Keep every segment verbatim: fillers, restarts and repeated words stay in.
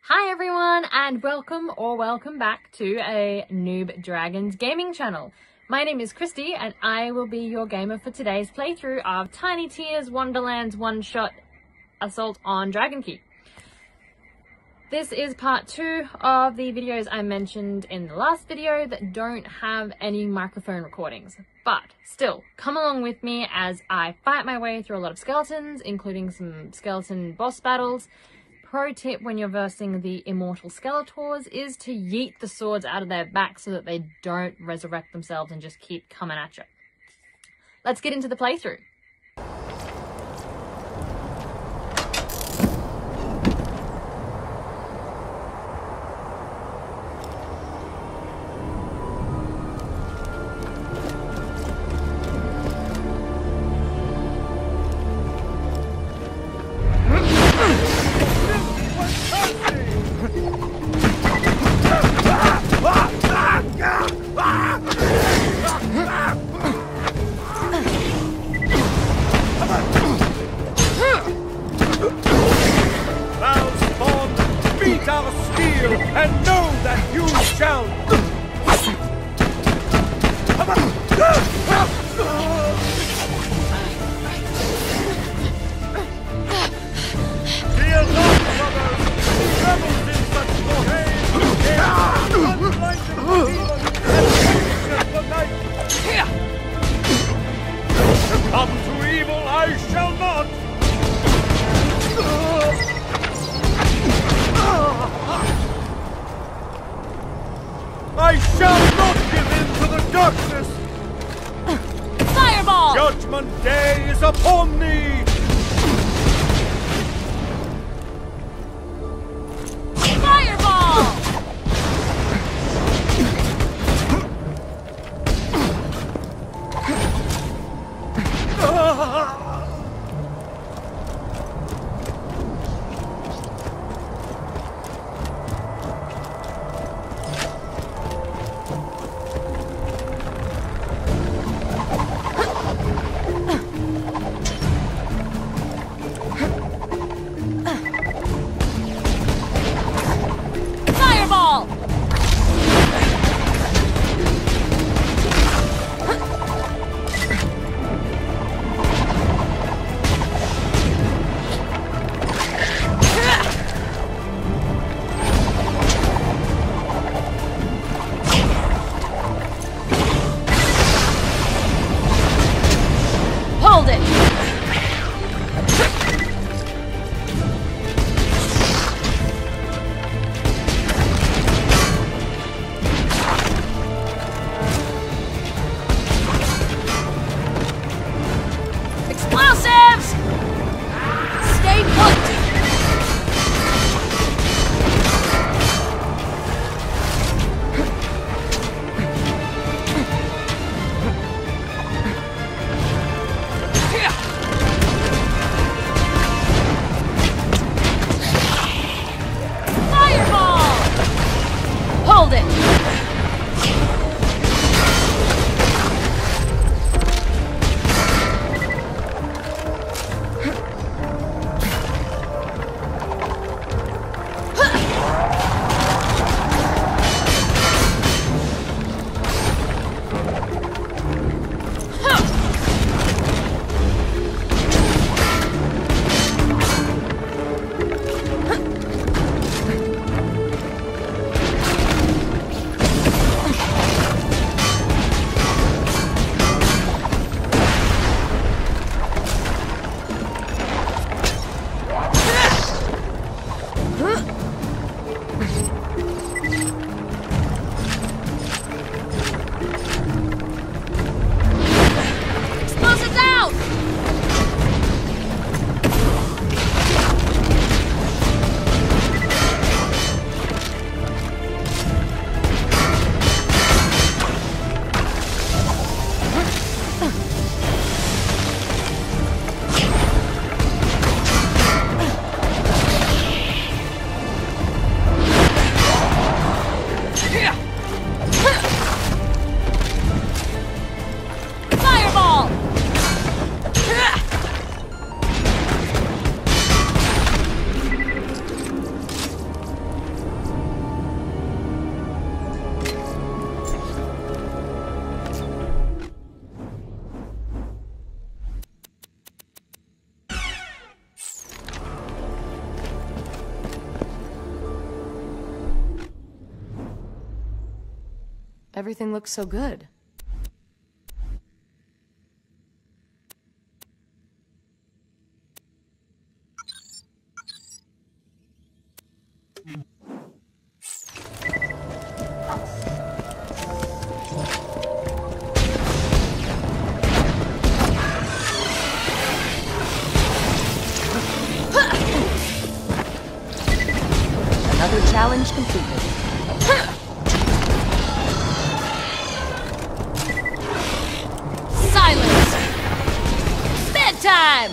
Hi everyone, and welcome or welcome back to a Noob Dragons gaming channel. My name is Christy and I will be your gamer for today's playthrough of Tiny Tears Wonderland's one-shot Assault on Dragon Keep. This is part two of the videos I mentioned in the last video that don't have any microphone recordings. But still, come along with me as I fight my way through a lot of skeletons, including some skeleton boss battles. Pro tip when you're versing the immortal skeletaurs is to yeet the swords out of their back so that they don't resurrect themselves and just keep coming at you. Let's get into the playthrough. And know that you shall. Fear not, brothers. Rebels in such blockade. Unblinding demons and the night. Succumb to evil, I shall not. I shall not give in to the darkness! Fireball! Judgment Day is upon thee! Fireball! Everything looks so good. Another challenge completed. Silence! Bedtime!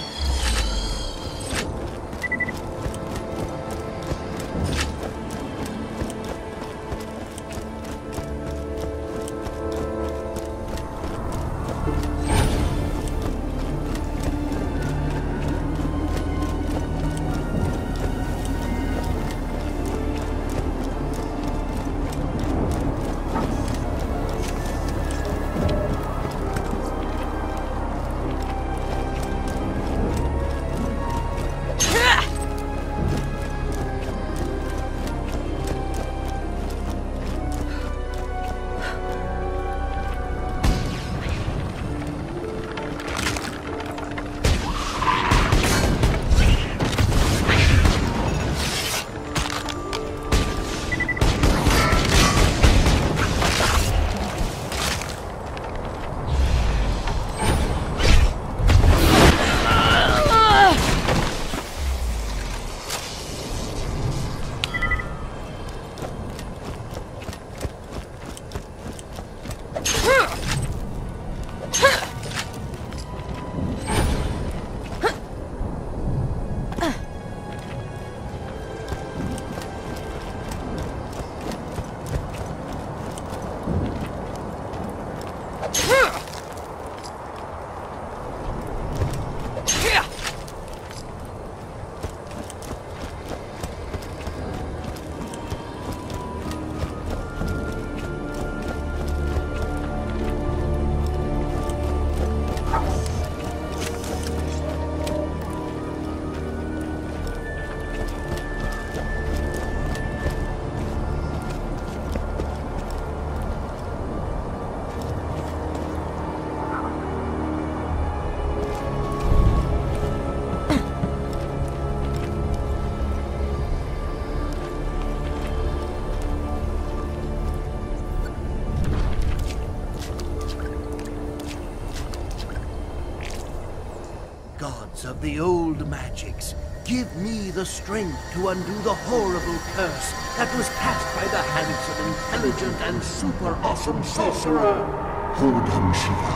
Gods of the old magics, give me the strength to undo the horrible curse that was cast by the hands of intelligent and super awesome sorcerer. Hodam Shiva,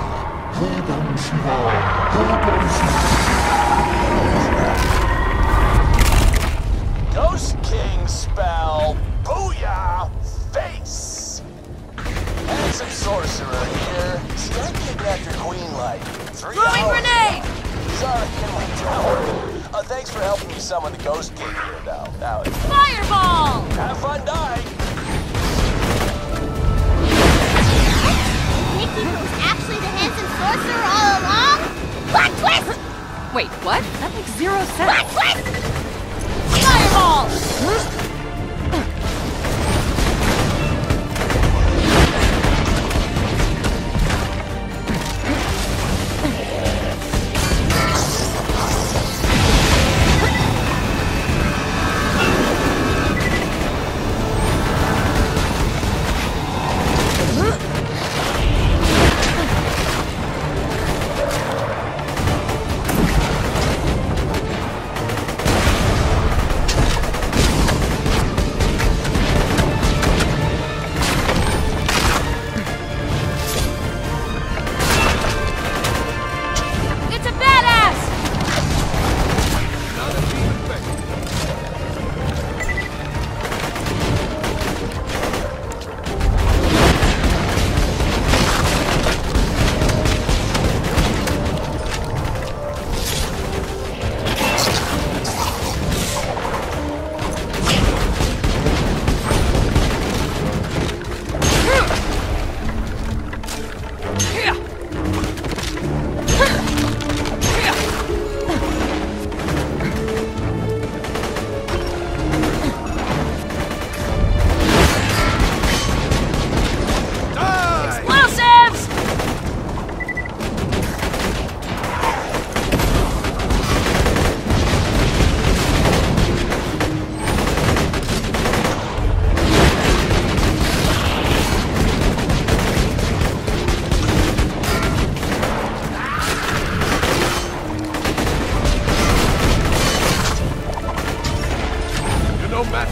Hodam Shiva, Hodam Shiva. Ghost King spell, booyah, face. Handsome sorcerer here. Start getting after Queen like three Throwing hours. grenade! Sorry, in my tower. Uh, thanks for helping me summon the Ghost King here now. Now, Fireball! have fun dying. Nikki was actually the handsome sorcerer all along? Plot twist! Wait, what? That makes zero sense. Plot twist! Fireball!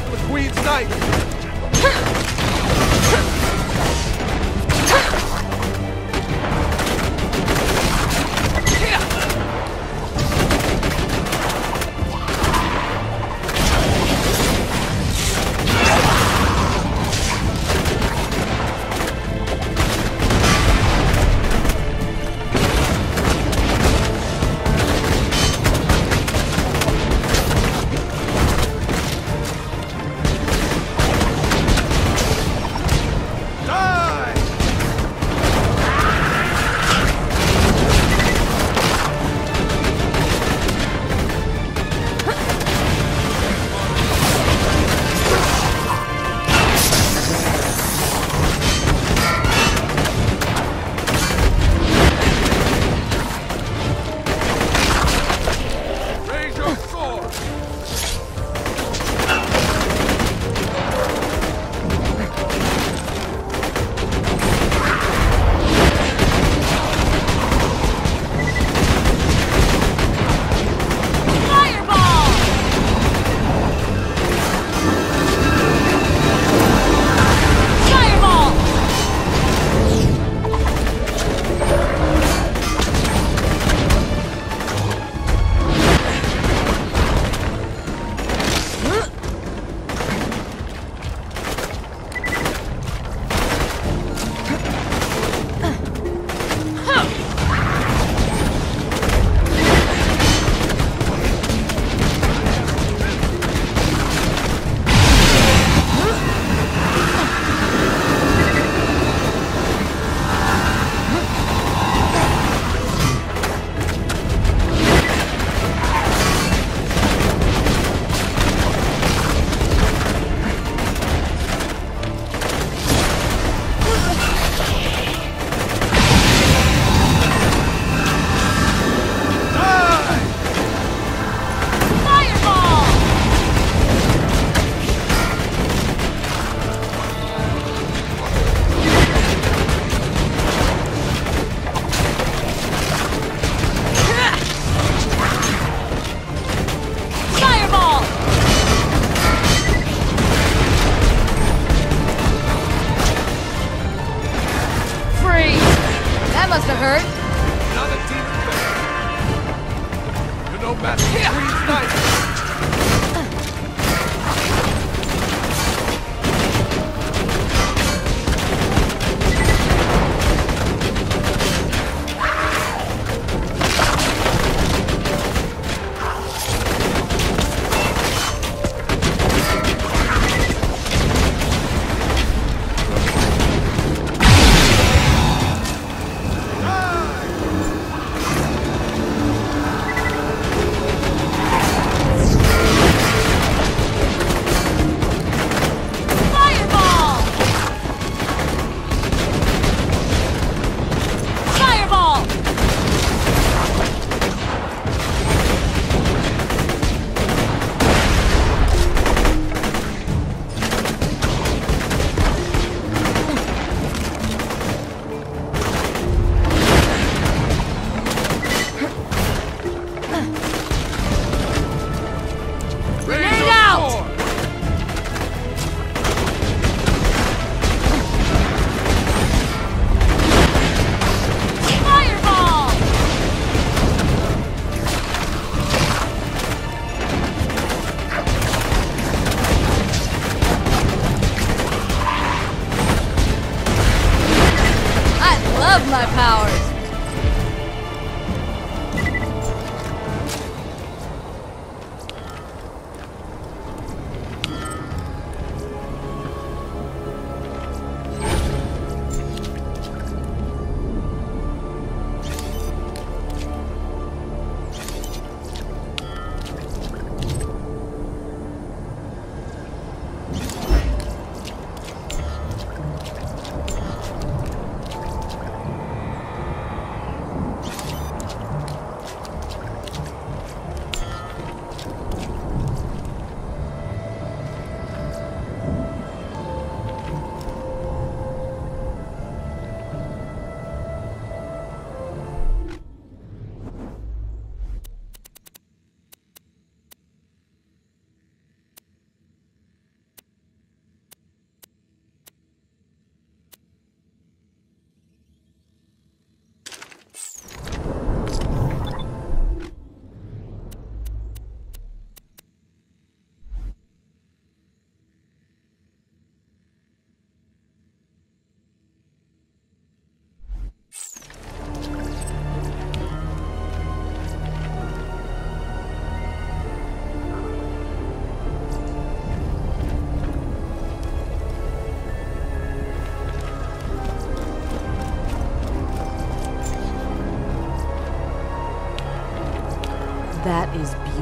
The Queen's Knight! must have hurt. Not a demon bear. You're no match for Queen's Knight. My powers.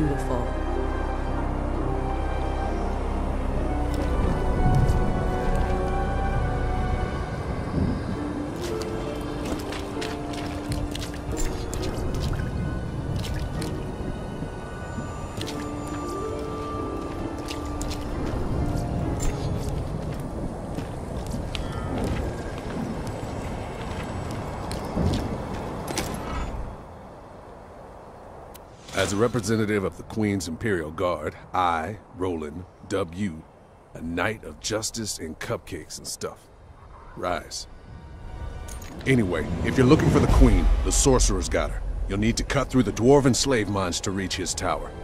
beautiful. As a representative of the Queen's Imperial Guard, I, Roland, dub you a knight of justice and cupcakes and stuff. Rise. Anyway, if you're looking for the Queen, the sorcerer's got her. You'll need to cut through the dwarven slave mines to reach his tower.